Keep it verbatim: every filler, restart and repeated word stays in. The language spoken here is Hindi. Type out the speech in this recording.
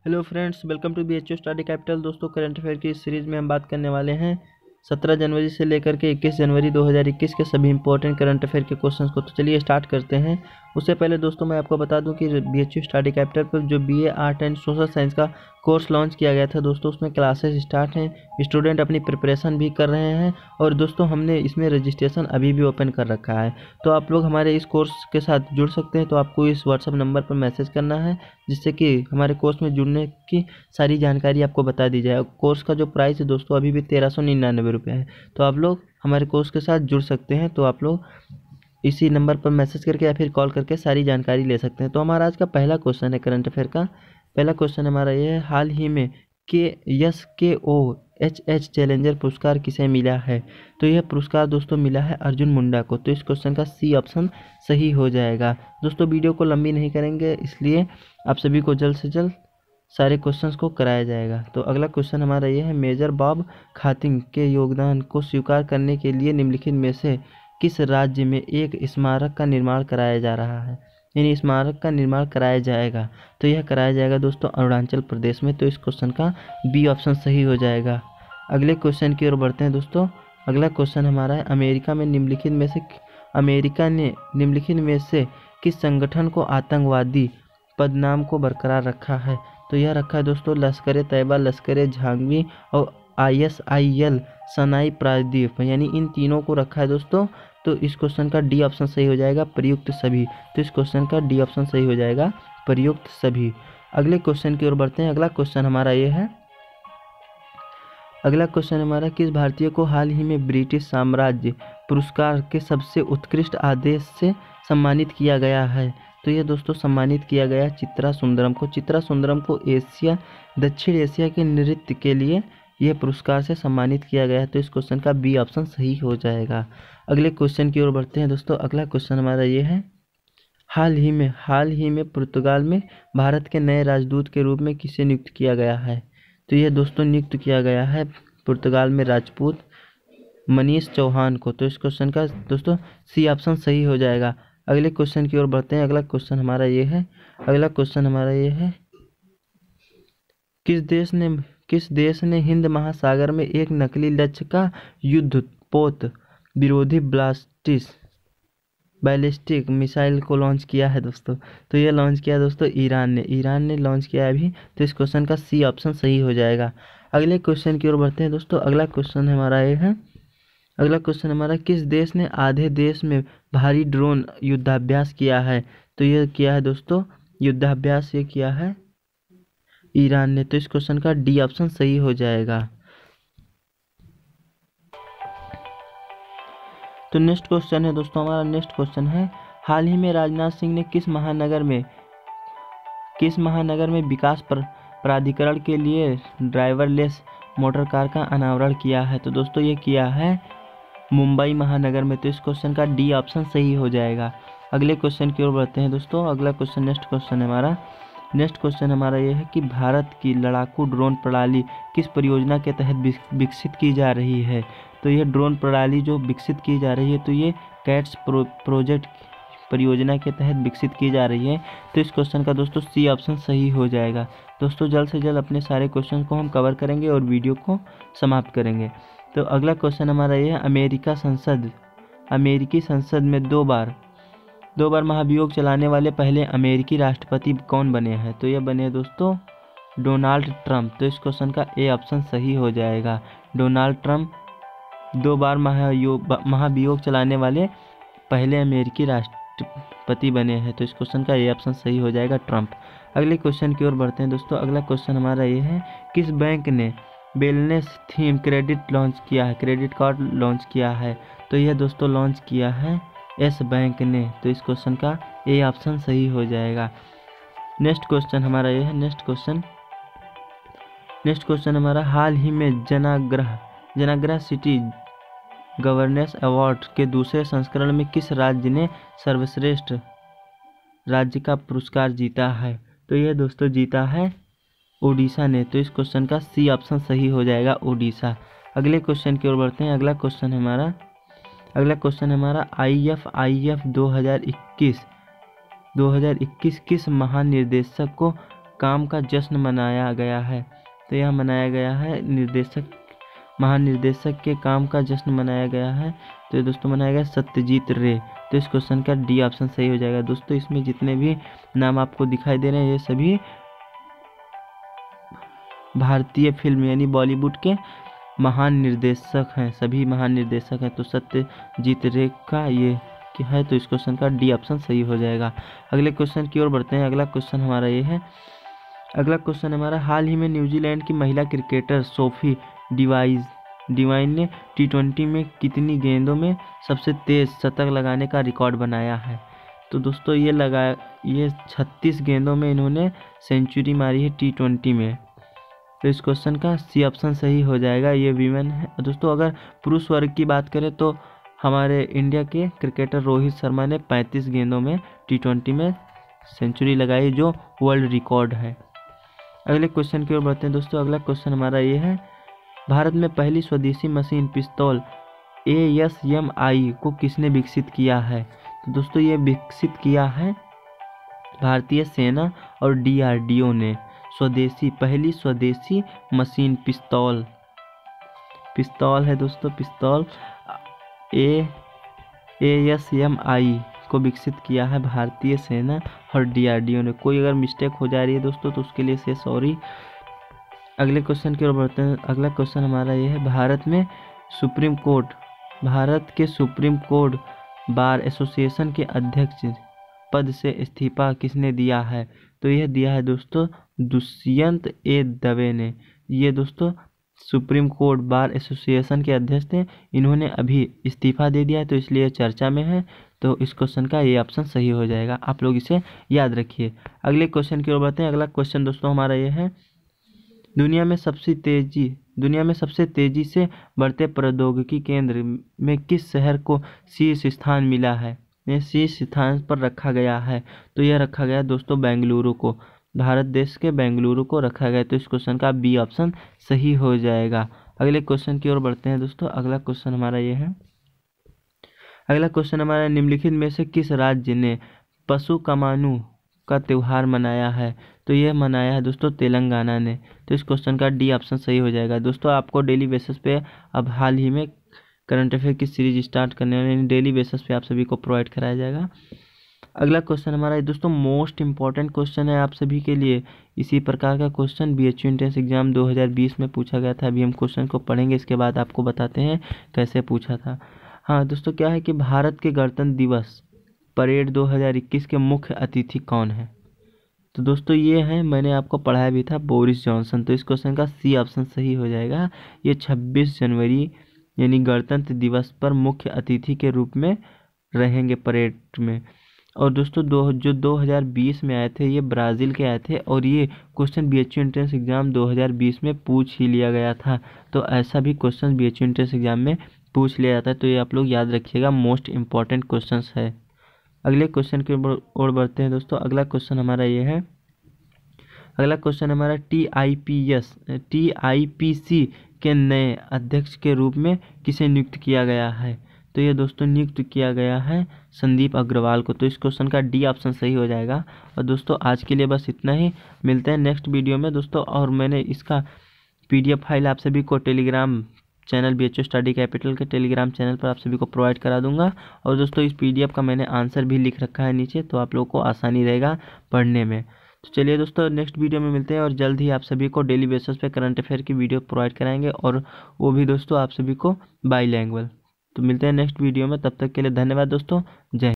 Hello friends, welcome to B H U study capital. दोस्तों, करंट अफेयर की इस सीरीज़ में हम बात करने वाले हैं सत्रह जनवरी से लेकर के इक्कीस जनवरी दो हज़ार इक्कीस के सभी इंपॉर्टेंट करंट अफेयर के क्वेश्चंस को। तो चलिए स्टार्ट करते हैं। उससे पहले दोस्तों मैं आपको बता दूं कि B H U study capital पर जो B A art and social science का कोर्स लॉन्च किया गया था दोस्तों, उसमें क्लासेस स्टार्ट हैं। स्टूडेंट अपनी प्रिपरेशन भी कर रहे हैं और दोस्तों हमने इसमें रजिस्ट्रेशन अभी भी ओपन कर रखा है। तो आप लोग हमारे इस कोर्स के साथ जुड़ सकते हैं। तो आपको इस व्हाट्सअप नंबर पर मैसेज करना है, जिससे कि हमारे कोर्स में जुड़ने की सारी जानकारी आपको बता दी जाए। कोर्स का जो प्राइस है दोस्तों अभी भी तेरह सौ निन्यानवे रुपये है। तो आप लोग हमारे कोर्स के साथ जुड़ सकते हैं। तो आप लोग इसी नंबर पर मैसेज करके या फिर कॉल करके सारी जानकारी ले सकते हैं। तो हमारा आज का पहला क्वेश्चन है करंट अफेयर का। पहला क्वेश्चन हमारा ये है, हाल ही में के यस के ओ एच एच चैलेंजर पुरस्कार किसे मिला है? तो यह पुरस्कार दोस्तों मिला है अर्जुन मुंडा को। तो इस क्वेश्चन का सी ऑप्शन सही हो जाएगा। दोस्तों वीडियो को लंबी नहीं करेंगे, इसलिए आप सभी को जल्द से जल्द सारे क्वेश्चंस को कराया जाएगा। तो अगला क्वेश्चन हमारा यह है, मेजर बॉब खातिंग के योगदान को स्वीकार करने के लिए निम्नलिखित में से किस राज्य में एक स्मारक का निर्माण कराया जा रहा है, यानी स्मारक का निर्माण कराया जाएगा? तो यह कराया जाएगा दोस्तों अरुणाचल प्रदेश में। तो इस क्वेश्चन का बी ऑप्शन सही हो जाएगा। अगले क्वेश्चन की ओर बढ़ते हैं दोस्तों। अगला क्वेश्चन हमारा है, अमेरिका में निम्नलिखित में से अमेरिका ने निम्नलिखित में से किस संगठन को आतंकवादी पदनाम को बरकरार रखा है? तो यह रखा है दोस्तों लश्कर तैयबा, लश्कर झांगवी और आई एस आई एल सनाई प्रायद्वीप, यानी इन तीनों को रखा है दोस्तों। तो इस क्वेश्चन का डी ऑप्शन सही हो जाएगा, प्रयुक्त सभी। तो इस क्वेश्चन का डी ऑप्शन सही हो जाएगा, प्रयुक्त सभी। अगले क्वेश्चन की ओर बढ़ते हैं। अगला क्वेश्चन हमारा ये है, अगला क्वेश्चन हमारा, किस भारतीय को हाल ही में ब्रिटिश साम्राज्य पुरस्कार के सबसे उत्कृष्ट आदेश से सम्मानित किया गया है? तो ये दोस्तों सम्मानित किया गया चित्रा सुंदरम को। चित्रा सुंदरम को एशिया दक्षिण एशिया के नृत्य के लिए यह पुरस्कार से सम्मानित किया गया है। तो इस क्वेश्चन का बी ऑप्शन सही हो जाएगा। अगले क्वेश्चन की ओर बढ़ते हैं दोस्तों। अगला क्वेश्चन हमारा ये है, हाल ही में हाल ही में पुर्तगाल में भारत के नए राजदूत के रूप में किसे नियुक्त किया गया है? तो यह दोस्तों नियुक्त किया गया है पुर्तगाल में राजपूत मनीष चौहान को। तो इस क्वेश्चन का दोस्तों सी ऑप्शन सही हो जाएगा। अगले क्वेश्चन की ओर बढ़ते हैं। अगला क्वेश्चन हमारा ये है, अगला क्वेश्चन हमारा ये है, किस देश ने किस देश ने हिंद महासागर में एक नकली लक्ष्य का युद्धपोत विरोधी ब्लास्टिस बैलिस्टिक मिसाइल को लॉन्च किया है दोस्तों? तो ये लॉन्च किया दोस्तों ईरान ने ईरान ने लॉन्च किया है अभी। तो इस क्वेश्चन का सी ऑप्शन सही हो जाएगा। अगले क्वेश्चन की ओर बढ़ते हैं दोस्तों। अगला क्वेश्चन हमारा ये है, अगला क्वेश्चन हमारा, किस देश ने आधे देश में भारी ड्रोन युद्धाभ्यास किया है? तो ये किया है दोस्तों युद्धाभ्यास, ये किया है ईरान ने। तो इस क्वेश्चन का डी ऑप्शन सही हो जाएगा। तो नेक्स्ट क्वेश्चन है दोस्तों हमारा, नेक्स्ट क्वेश्चन है, हाल ही में राजनाथ सिंह ने किस महानगर में किस महानगर में विकास प्राधिकरण के लिए ड्राइवरलेस मोटर कार का अनावरण किया है? तो दोस्तों ये किया है मुंबई महानगर में। तो इस क्वेश्चन का डी ऑप्शन सही हो जाएगा। अगले क्वेश्चन की ओर बढ़ते हैं दोस्तों। अगला क्वेश्चन नेक्स्ट क्वेश्चन है हमारा नेक्स्ट क्वेश्चन हमारा ये है कि भारत की लड़ाकू ड्रोन प्रणाली किस परियोजना के तहत विकसित की जा रही है? तो ये ड्रोन प्रणाली जो विकसित की जा रही है, तो ये कैट्स प्रो, प्रोजेक्ट परियोजना के तहत विकसित की जा रही है। तो इस क्वेश्चन का दोस्तों सी ऑप्शन सही हो जाएगा। दोस्तों जल्द से जल्द अपने सारे क्वेश्चन को हम कवर करेंगे और वीडियो को समाप्त करेंगे। तो अगला क्वेश्चन हमारा ये है, अमेरिका संसद अमेरिकी संसद में दो बार दो बार महाभियोग चलाने वाले पहले अमेरिकी राष्ट्रपति कौन बने हैं? तो ये बने दोस्तों डोनाल्ड ट्रंप। तो इस क्वेश्चन का ए ऑप्शन सही हो जाएगा। डोनाल्ड ट्रंप दो बार महाभियोग महाभियोग चलाने वाले पहले अमेरिकी राष्ट्रपति बने हैं। तो इस क्वेश्चन का ए ऑप्शन सही हो जाएगा, ट्रंप। अगले क्वेश्चन की ओर बढ़ते हैं दोस्तों। अगला क्वेश्चन हमारा ये है, किस बैंक ने वेलनेस थीम क्रेडिट लॉन्च किया है क्रेडिट कार्ड लॉन्च किया है? तो यह दोस्तों लॉन्च किया है एस बैंक ने। तो इस क्वेश्चन का ए ऑप्शन सही हो जाएगा। नेक्स्ट क्वेश्चन हमारा ये है, नेक्स्ट क्वेश्चन नेक्स्ट क्वेश्चन हमारा, हाल ही में Janaagraha Janaagraha city governance award के दूसरे संस्करण में किस राज्य ने सर्वश्रेष्ठ राज्य का पुरस्कार जीता है? तो यह दोस्तों जीता है ओडिशा ने। तो इस क्वेश्चन का सी ऑप्शन सही हो जाएगा, ओडिशा। अगले क्वेश्चन की ओर बढ़ते हैं। अगला क्वेश्चन हमारा अगला क्वेश्चन हमारा आई एफ आई एफ दो हज़ार इक्कीस दो हज़ार इक्कीस किस महानिर्देशक को काम का जश्न मनाया गया है? तो यह मनाया गया है निर्देशक महानिर्देशक के काम का जश्न मनाया गया है। तो ये दोस्तों मनाया गया सत्यजीत रे। तो इस क्वेश्चन का डी ऑप्शन सही हो जाएगा। दोस्तों इसमें जितने भी नाम आपको दिखाई दे रहे हैं ये सभी भारतीय फिल्म यानी बॉलीवुड के महान निर्देशक हैं, सभी महान निर्देशक हैं। तो सत्यजीत रे का ये क्या है? तो इस क्वेश्चन का डी ऑप्शन सही हो जाएगा। अगले क्वेश्चन की ओर बढ़ते हैं। अगला क्वेश्चन हमारा ये है अगला क्वेश्चन हमारा हाल ही में न्यूजीलैंड की महिला क्रिकेटर सोफी डिवाइस डिवाइन ने टी ट्वेंटी में कितनी गेंदों में सबसे तेज शतक लगाने का रिकॉर्ड बनाया है? तो दोस्तों ये लगा ये छत्तीस गेंदों में इन्होंने सेंचुरी मारी है टी ट्वेंटी में। तो इस क्वेश्चन का सी ऑप्शन सही हो जाएगा। ये वीमेन है। दोस्तों अगर पुरुष वर्ग की बात करें तो हमारे इंडिया के क्रिकेटर रोहित शर्मा ने पैंतीस गेंदों में टी ट्वेंटी में सेंचुरी लगाई, जो वर्ल्ड रिकॉर्ड है। अगले क्वेश्चन की ओर बढ़ते हैं। दोस्तों अगला क्वेश्चन हमारा ये है भारत में पहली स्वदेशी मशीन पिस्तौल ए एस एम आई को किसने विकसित किया है? तो दोस्तों ये विकसित किया है भारतीय सेना और डी आर डी ओ ने। स्वदेशी पहली स्वदेशी मशीन पिस्तौल पिस्तौल है दोस्तों पिस्तौल ए एस एम आई को विकसित किया है भारतीय सेना और डी आर डी ओ ने। कोई अगर मिस्टेक हो जा रही है दोस्तों तो उसके लिए से सॉरी। अगले क्वेश्चन की ओर बढ़ते हैं। अगला क्वेश्चन हमारा ये है भारत में सुप्रीम कोर्ट भारत के सुप्रीम कोर्ट बार एसोसिएशन के अध्यक्ष पद से इस्तीफा किसने दिया है? तो यह दिया है दोस्तों दुष्यंत ए दवे ने। ये दोस्तों सुप्रीम कोर्ट बार एसोसिएशन के अध्यक्ष थे, इन्होंने अभी इस्तीफा दे दिया है, तो इसलिए चर्चा में है। तो इस क्वेश्चन का ये ऑप्शन सही हो जाएगा। आप लोग इसे याद रखिए। अगले क्वेश्चन की ओर बढ़ते हैं। अगला क्वेश्चन दोस्तों हमारा ये है दुनिया में सबसे तेजी दुनिया में सबसे तेजी से बढ़ते प्रौद्योगिकी केंद्र में किस शहर को शीर्ष स्थान मिला है? ये शीर्ष स्थान पर रखा गया है। तो यह रखा गया दोस्तों बेंगलुरु को, भारत देश के बेंगलुरु को रखा गया। तो इस क्वेश्चन का बी ऑप्शन सही हो जाएगा। अगले क्वेश्चन की ओर बढ़ते हैं दोस्तों। अगला क्वेश्चन हमारा ये है अगला क्वेश्चन हमारा निम्नलिखित में से किस राज्य ने पशु कमानू का त्यौहार मनाया है? तो यह मनाया है दोस्तों तेलंगाना ने। तो इस क्वेश्चन का डी ऑप्शन सही हो जाएगा। दोस्तों आपको डेली बेसिस पे अब हाल ही में करंट अफेयर की सीरीज स्टार्ट करने वाले डेली बेसिस पे आप सभी को प्रोवाइड कराया जाएगा। अगला क्वेश्चन हमारा दोस्तों मोस्ट इंपॉर्टेंट क्वेश्चन है आप सभी के लिए। इसी प्रकार का question B H U entrance exam दो हज़ार बीस में पूछा गया था। अभी हम क्वेश्चन को पढ़ेंगे, इसके बाद आपको बताते हैं कैसे पूछा था। हाँ दोस्तों क्या है कि भारत के गणतंत्र दिवस परेड दो हज़ार इक्कीस के मुख्य अतिथि कौन है? तो दोस्तों ये है, मैंने आपको पढ़ाया भी था, बोरिस जॉनसन। तो इस क्वेश्चन का सी ऑप्शन सही हो जाएगा। ये छब्बीस जनवरी यानी गणतंत्र दिवस पर मुख्य अतिथि के रूप में रहेंगे परेड में। और दोस्तों दो जो दो हज़ार बीस में आए थे ये ब्राज़ील के आए थे, और ये question B H U entrance exam दो हज़ार बीस में पूछ ही लिया गया था। तो ऐसा भी question B H U entrance exam में पूछ लिया जाता है। तो ये आप लोग याद रखिएगा, मोस्ट इम्पॉर्टेंट क्वेश्चन है। अगले क्वेश्चन की ओर बढ़ते हैं दोस्तों। अगला क्वेश्चन हमारा ये है अगला क्वेश्चन हमारा T I P S T I P C के नए अध्यक्ष के रूप में किसे नियुक्त किया गया है? तो ये दोस्तों नियुक्त किया गया है संदीप अग्रवाल को। तो इस क्वेश्चन का डी ऑप्शन सही हो जाएगा। और दोस्तों आज के लिए बस इतना ही, मिलते हैं नेक्स्ट वीडियो में दोस्तों। और मैंने इसका पीडीएफ फाइल आप सभी को Telegram channel B H U study capital के टेलीग्राम चैनल पर आप सभी को प्रोवाइड करा दूंगा। और दोस्तों इस पीडीएफ का मैंने आंसर भी लिख रखा है नीचे, तो आप लोगों को आसानी रहेगा पढ़ने में। तो चलिए दोस्तों नेक्स्ट वीडियो में मिलते हैं, और जल्द ही आप सभी को डेली बेसिस पे करंट अफेयर की वीडियो प्रोवाइड कराएंगे, और वो भी दोस्तों आप सभी को बाईलैंग्वेज। तो मिलते हैं नेक्स्ट वीडियो में, तब तक के लिए धन्यवाद दोस्तों, जय।